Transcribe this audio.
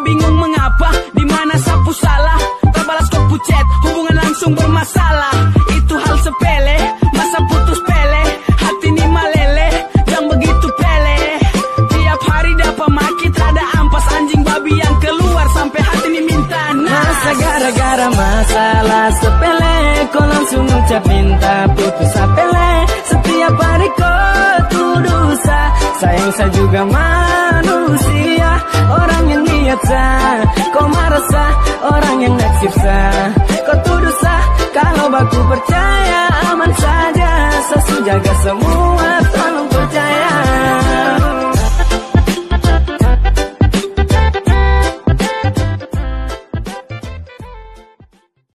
bingung mengapa, di mana sapu salah, tak balas kau pucet, hubungan langsung bermasalah. Itu hal sepele, masa putus pele, hati ini malele, yang begitu pele. Tiap hari dapat maki, ada ampas anjing babi yang keluar sampai hati ini minta nas. Masa gara-gara masalah sepele, kau langsung ucap minta putus sepele. Setiap hari kau tuduh sah, sayang saya juga manusia, orang yang niat sah. Kau marah sah, orang yang naksir sah. Kau tuduh sah, kalau baku percaya aman saja, saya jaga semua.